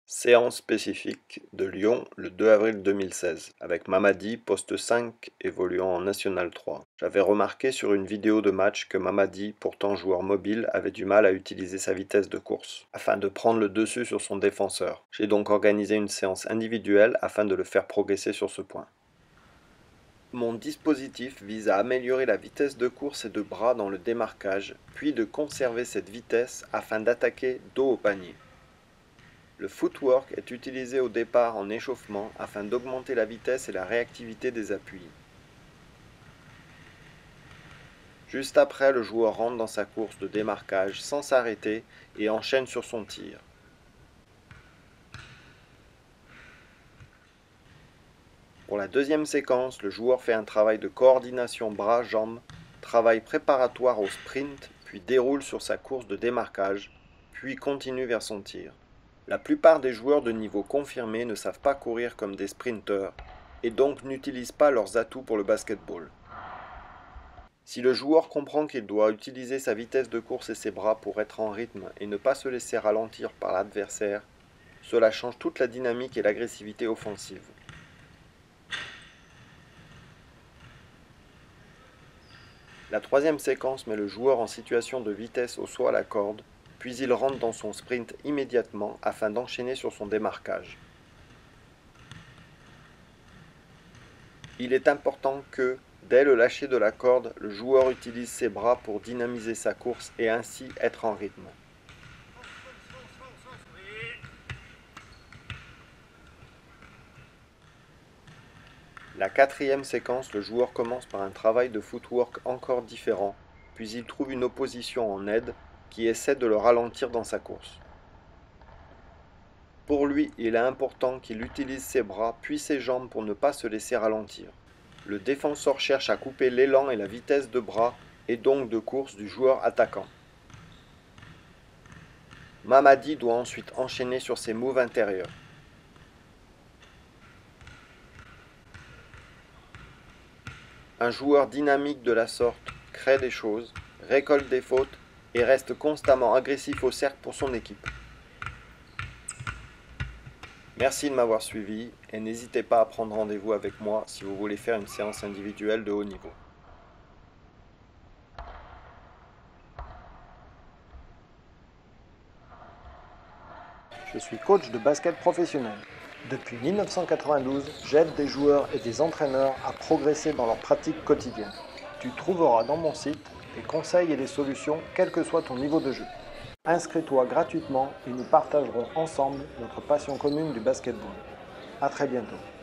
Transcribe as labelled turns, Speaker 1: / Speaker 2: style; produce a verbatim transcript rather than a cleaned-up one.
Speaker 1: Séance spécifique de Lyon le deux avril deux mille seize, avec Mamadi, poste cinq, évoluant en National trois. J'avais remarqué sur une vidéo de match que Mamadi, pourtant joueur mobile, avait du mal à utiliser sa vitesse de course, afin de prendre le dessus sur son défenseur. J'ai donc organisé une séance individuelle afin de le faire progresser sur ce point. Mon dispositif vise à améliorer la vitesse de course et de bras dans le démarquage, puis de conserver cette vitesse afin d'attaquer dos au panier. Le footwork est utilisé au départ en échauffement afin d'augmenter la vitesse et la réactivité des appuis. Juste après, le joueur rentre dans sa course de démarquage sans s'arrêter et enchaîne sur son tir. Pour la deuxième séquence, le joueur fait un travail de coordination bras-jambes, travail préparatoire au sprint, puis déroule sur sa course de démarquage, puis continue vers son tir. La plupart des joueurs de niveau confirmé ne savent pas courir comme des sprinteurs et donc n'utilisent pas leurs atouts pour le basketball. Si le joueur comprend qu'il doit utiliser sa vitesse de course et ses bras pour être en rythme et ne pas se laisser ralentir par l'adversaire, cela change toute la dynamique et l'agressivité offensive. La troisième séquence met le joueur en situation de vitesse au saut à la corde, puis il rentre dans son sprint immédiatement afin d'enchaîner sur son démarquage. Il est important que, dès le lâcher de la corde, le joueur utilise ses bras pour dynamiser sa course et ainsi être en rythme. La quatrième séquence, le joueur commence par un travail de footwork encore différent, puis il trouve une opposition en aide qui essaie de le ralentir dans sa course. Pour lui, il est important qu'il utilise ses bras puis ses jambes pour ne pas se laisser ralentir. Le défenseur cherche à couper l'élan et la vitesse de bras et donc de course du joueur attaquant. Mamadi doit ensuite enchaîner sur ses moves intérieurs. Un joueur dynamique de la sorte crée des choses, récolte des fautes et reste constamment agressif au cercle pour son équipe. Merci de m'avoir suivi et n'hésitez pas à prendre rendez-vous avec moi si vous voulez faire une séance individuelle de haut niveau.
Speaker 2: Je suis coach de basket professionnel. Depuis mille neuf cent quatre-vingt-douze, j'aide des joueurs et des entraîneurs à progresser dans leur pratique quotidienne. Tu trouveras dans mon site des conseils et des solutions quel que soit ton niveau de jeu. Inscris-toi gratuitement et nous partagerons ensemble notre passion commune du basketball. À très bientôt.